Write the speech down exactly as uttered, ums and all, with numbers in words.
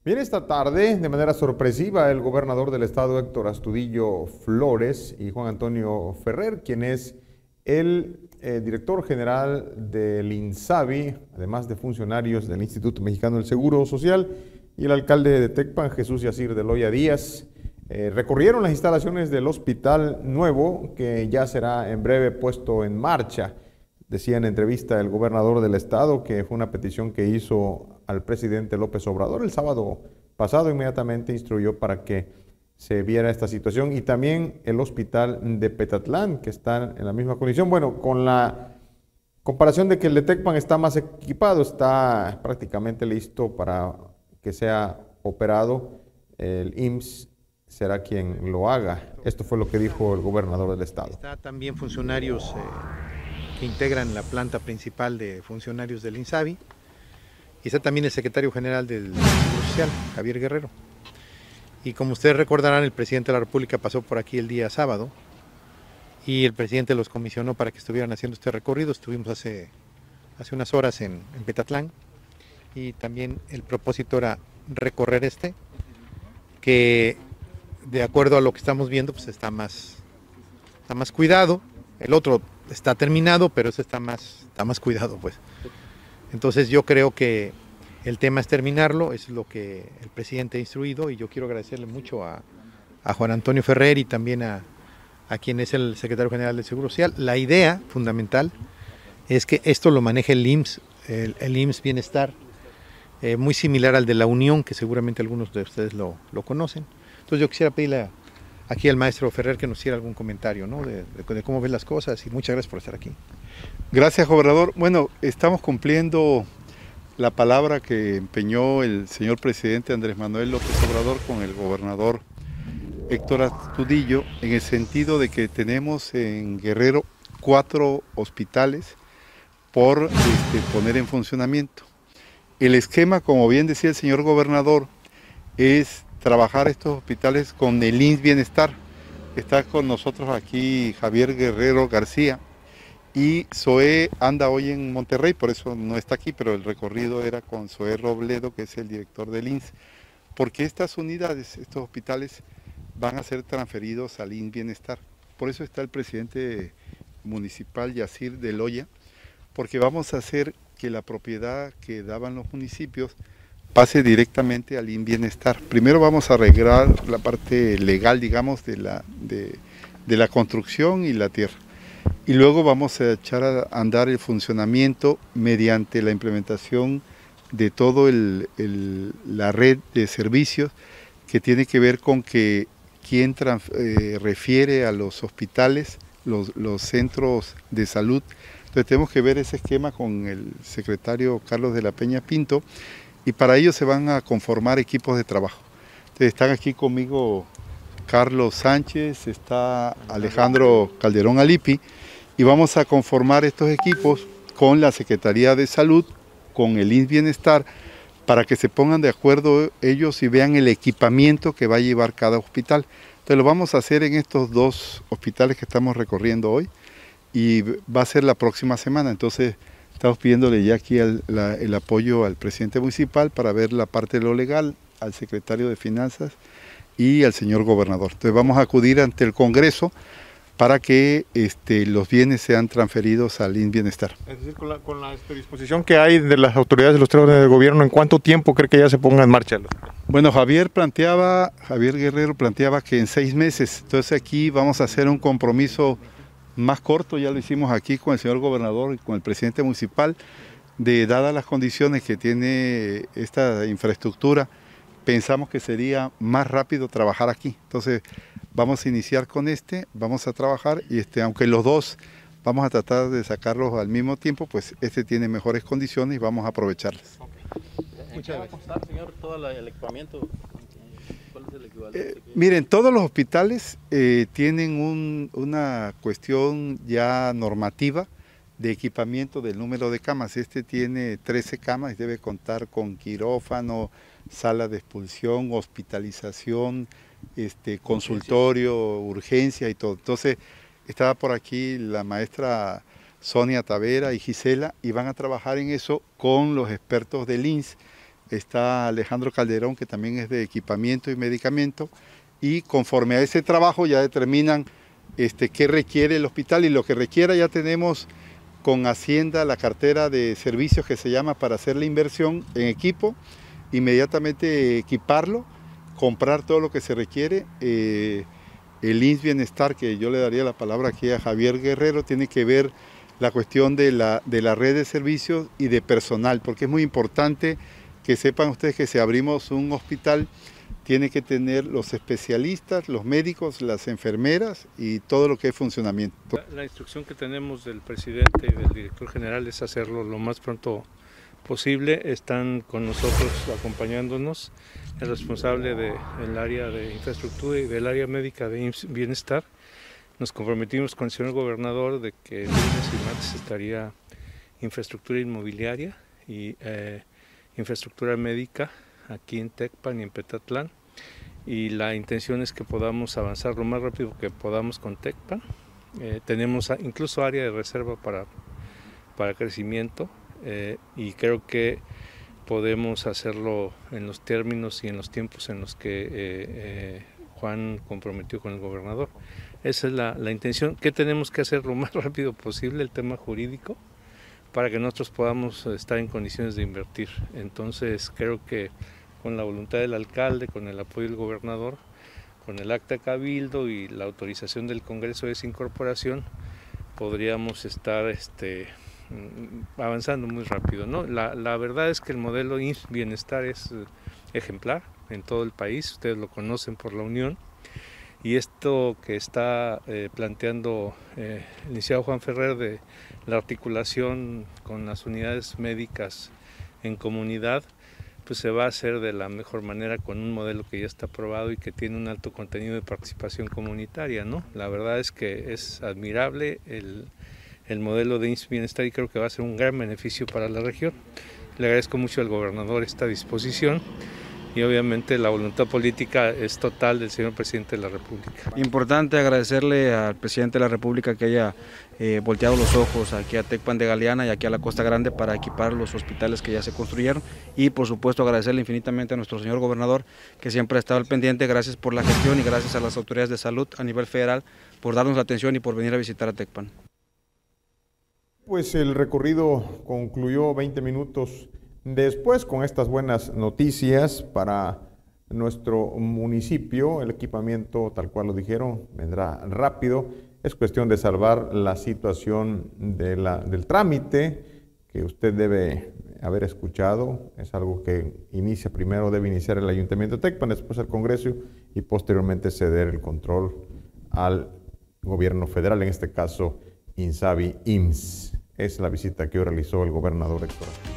Bien, esta tarde, de manera sorpresiva, el gobernador del estado, Héctor Astudillo Flores, y Juan Antonio Ferrer, quien es el eh, director general del INSABI, además de funcionarios del Instituto Mexicano del Seguro Social, y el alcalde de Tecpan, Jesús Yacir de Loya Díaz, eh, recorrieron las instalaciones del hospital nuevo, que ya será en breve puesto en marcha. Decía en entrevista el gobernador del estado que fue una petición que hizo al presidente López Obrador el sábado pasado. Inmediatamente instruyó para que se viera esta situación, y también el hospital de Petatlán, que está en la misma condición. Bueno, con la comparación de que el de Tecpan está más equipado, está prácticamente listo para que sea operado, el I M S S será quien lo haga. Esto fue lo que dijo el gobernador del estado. Está también funcionarios eh, que integran la planta principal de funcionarios del INSABI, y está también el secretario general del Seguro Social, Javier Guerrero. Y como ustedes recordarán, el presidente de la República pasó por aquí el día sábado y el presidente los comisionó para que estuvieran haciendo este recorrido. Estuvimos hace, hace unas horas en, en Petatlán, y también el propósito era recorrer este, que de acuerdo a lo que estamos viendo, pues está más, está más cuidado. El otro está terminado, pero ese está más, está más cuidado, pues. Entonces yo creo que el tema es terminarlo, es lo que el presidente ha instruido, y yo quiero agradecerle mucho a, a Juan Antonio Ferrer y también a, a quien es el secretario general del Seguro Social. La idea fundamental es que esto lo maneje el I M S S, el, el I M S S Bienestar, eh, muy similar al de la Unión, que seguramente algunos de ustedes lo, lo conocen. Entonces yo quisiera pedirle a, aquí al maestro Ferrer que nos hiciera algún comentario, ¿no? de, de, de cómo ven las cosas, y muchas gracias por estar aquí. Gracias, gobernador. Bueno, estamos cumpliendo la palabra que empeñó el señor presidente Andrés Manuel López Obrador con el gobernador Héctor Astudillo, en el sentido de que tenemos en Guerrero cuatro hospitales por este, poner en funcionamiento. El esquema, como bien decía el señor gobernador, es trabajar estos hospitales con el I M S S Bienestar. Está con nosotros aquí Javier Guerrero García, y Zoé anda hoy en Monterrey, por eso no está aquí, pero el recorrido era con Zoé Robledo, que es el director del I M S S, porque estas unidades, estos hospitales, van a ser transferidos al I M S S Bienestar. Por eso está el presidente municipal Yacir de Loya, porque vamos a hacer que la propiedad que daban los municipios pase directamente al I M S S Bienestar. Primero vamos a arreglar la parte legal, digamos, de la, de, de la construcción y la tierra. Y luego vamos a echar a andar el funcionamiento mediante la implementación de todo el, el, la red de servicios, que tiene que ver con que quien trans, eh, refiere a los hospitales, los, los centros de salud. Entonces tenemos que ver ese esquema con el secretario Carlos de la Peña Pinto, y para ello se van a conformar equipos de trabajo. Entonces están aquí conmigo Carlos Sánchez, está Alejandro Calderón Alipi, y vamos a conformar estos equipos con la Secretaría de Salud, con el I M S S Bienestar, para que se pongan de acuerdo ellos y vean el equipamiento que va a llevar cada hospital. Entonces lo vamos a hacer en estos dos hospitales que estamos recorriendo hoy, y va a ser la próxima semana. Entonces estamos pidiéndole ya aquí el, la, el apoyo al presidente municipal para ver la parte de lo legal, al secretario de Finanzas y al señor gobernador. Entonces vamos a acudir ante el Congreso para que este, los bienes sean transferidos al I M S S Bienestar. Es decir, con la, con la disposición que hay de las autoridades de los tres órdenes del gobierno, ¿en cuánto tiempo cree que ya se ponga en marcha? Bueno, Javier planteaba, Javier Guerrero planteaba que en seis meses. Entonces aquí vamos a hacer un compromiso más corto, ya lo hicimos aquí con el señor gobernador y con el presidente municipal, de dadas las condiciones que tiene esta infraestructura, pensamos que sería más rápido trabajar aquí. Entonces vamos a iniciar con este, vamos a trabajar, y este, aunque los dos vamos a tratar de sacarlos al mismo tiempo, pues este tiene mejores condiciones y vamos a aprovecharlas. Okay. ¿En qué va a costar, señor, todo el equipamiento? ¿Cuál es el equivalente? Eh, miren, todos los hospitales eh, tienen un, una cuestión ya normativa de equipamiento del número de camas. Este tiene trece camas y debe contar con quirófano, sala de expulsión, hospitalización, este, consultorio, urgencia y todo. Entonces, estaba por aquí la maestra Sonia Tavera y Gisela, y van a trabajar en eso con los expertos del I M S S, está Alejandro Calderón, que también es de equipamiento y medicamento, y conforme a ese trabajo ya determinan este, qué requiere el hospital, y lo que requiera ya tenemos con Hacienda la cartera de servicios que se llama para hacer la inversión en equipo, inmediatamente equiparlo, comprar todo lo que se requiere. Eh, el I M S S Bienestar, que yo le daría la palabra aquí a Javier Guerrero, tiene que ver la cuestión de la, de la red de servicios y de personal, porque es muy importante que sepan ustedes que si abrimos un hospital, tiene que tener los especialistas, los médicos, las enfermeras y todo lo que es funcionamiento. La, la instrucción que tenemos del presidente y del director general es hacerlo lo más pronto posible. Están con nosotros acompañándonos el responsable del área de infraestructura y del área médica de I M S S Bienestar. Nos comprometimos con el señor gobernador de que el lunes y martes estaría infraestructura inmobiliaria y eh, infraestructura médica aquí en Tecpan y en Petatlán, y la intención es que podamos avanzar lo más rápido que podamos con Tecpan. Eh, tenemos incluso área de reserva para, para crecimiento eh, y creo que podemos hacerlo en los términos y en los tiempos en los que eh, eh, Juan comprometió con el gobernador. Esa es la, la intención. ¿Qué tenemos que hacer lo más rápido posible? El tema jurídico, para que nosotros podamos estar en condiciones de invertir. Entonces creo que con la voluntad del alcalde, con el apoyo del gobernador, con el acta cabildo y la autorización del Congreso de esa incorporación, podríamos estar este, avanzando muy rápido, ¿no? La, la verdad es que el modelo I M S S Bienestar es ejemplar en todo el país, ustedes lo conocen por la Unión, y esto que está eh, planteando eh, el licenciado Juan Ferrer de la articulación con las unidades médicas en comunidad, pues se va a hacer de la mejor manera con un modelo que ya está aprobado y que tiene un alto contenido de participación comunitaria, ¿no? La verdad es que es admirable el, el modelo de I M S S Bienestar y creo que va a ser un gran beneficio para la región. Le agradezco mucho al gobernador esta disposición y obviamente la voluntad política es total del señor presidente de la República. Importante agradecerle al presidente de la República que haya eh, volteado los ojos aquí a Tecpan de Galeana y aquí a la Costa Grande para equipar los hospitales que ya se construyeron, y por supuesto agradecerle infinitamente a nuestro señor gobernador, que siempre ha estado al pendiente. Gracias por la gestión y gracias a las autoridades de salud a nivel federal por darnos la atención y por venir a visitar a Tecpan. Pues el recorrido concluyó veinte minutos después con estas buenas noticias para nuestro municipio. El equipamiento, tal cual lo dijeron, vendrá rápido. Es cuestión de salvar la situación de la, del trámite que usted debe haber escuchado. Es algo que inicia primero, debe iniciar el Ayuntamiento de Tecpan, después el Congreso y posteriormente ceder el control al gobierno federal, en este caso INSABI I M S S. Es la visita que hoy realizó el gobernador Héctor.